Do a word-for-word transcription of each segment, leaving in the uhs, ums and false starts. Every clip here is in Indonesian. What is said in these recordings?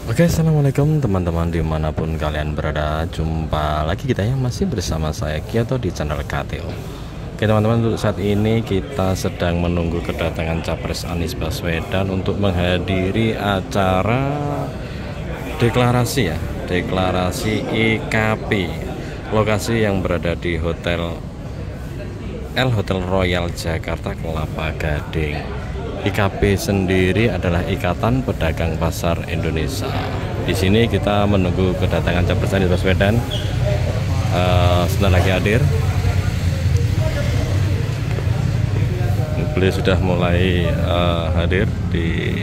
Oke, assalamualaikum teman-teman dimanapun kalian berada. Jumpa lagi kita ya, masih bersama saya Kiyoto di channel K T O. Oke teman-teman, untuk saat ini kita sedang menunggu kedatangan Capres Anies Baswedan untuk menghadiri acara deklarasi ya, deklarasi I K P. Lokasi yang berada di Hotel L Hotel Royal Jakarta Kelapa Gading. I K P sendiri adalah Ikatan Pedagang Pasar Indonesia. Di sini kita menunggu kedatangan Capres Anies Baswedan. Uh, sebentar lagi hadir. Beliau sudah mulai uh, hadir di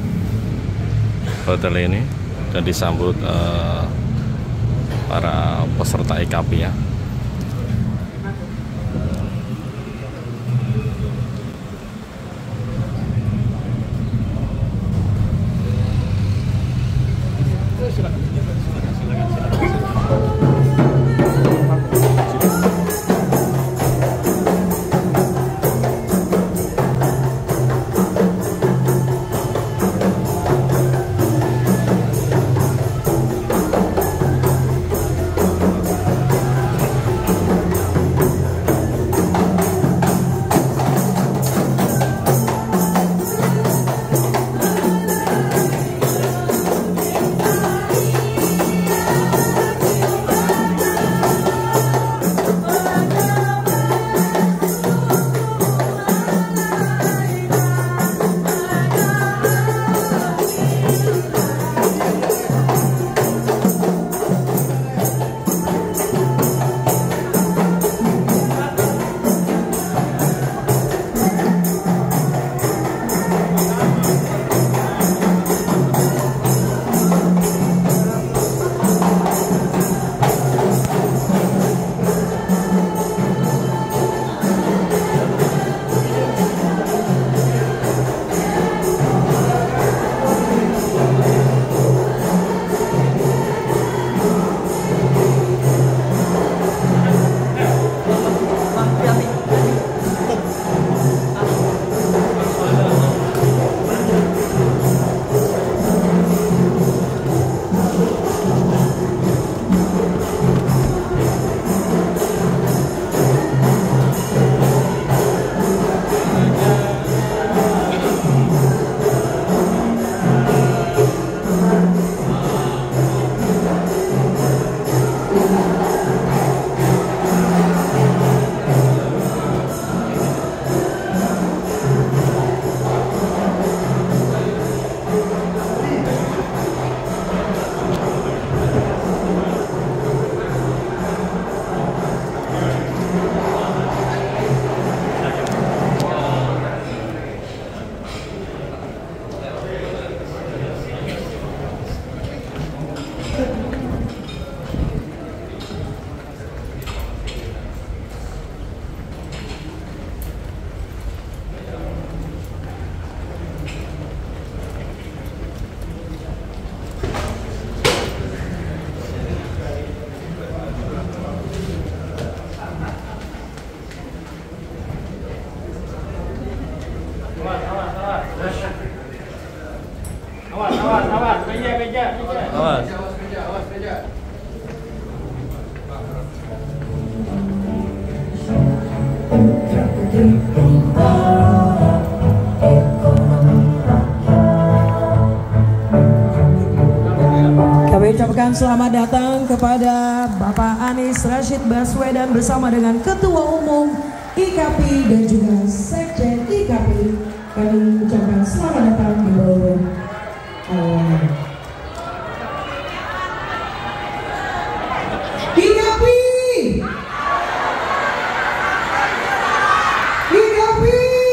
hotel ini dan disambut uh, para peserta I K P ya. Awas, awas, awas, meja, meja, meja. Awas. Meja, awas, meja. Kami ucapkan selamat datang kepada Bapak Anies Rashid Baswedan bersama dengan Ketua Umum I K P dan juga Sekjen I K P. Kami ucapkan selamat datang di bawah awal. I K P, I K P.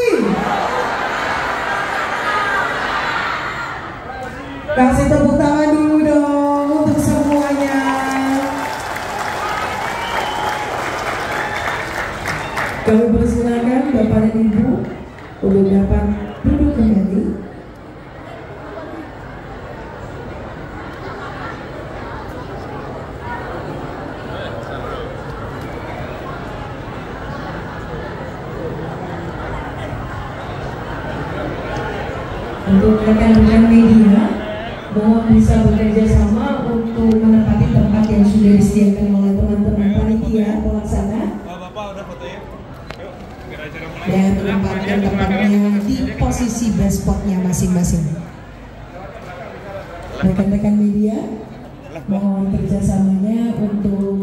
Kasih tepuk tangan dulu dong untuk semuanya. Kami persilakan Bapak dan Ibu untuk dapat duduk kembali. Untuk rekan-rekan media mohon bisa bekerja sama untuk menempati tempat yang sudah disediakan oleh teman-teman panitia pelaksana dan menempatkan tempatnya di posisi best spotnya masing-masing. Rekan-rekan media, mohon kerjasamanya untuk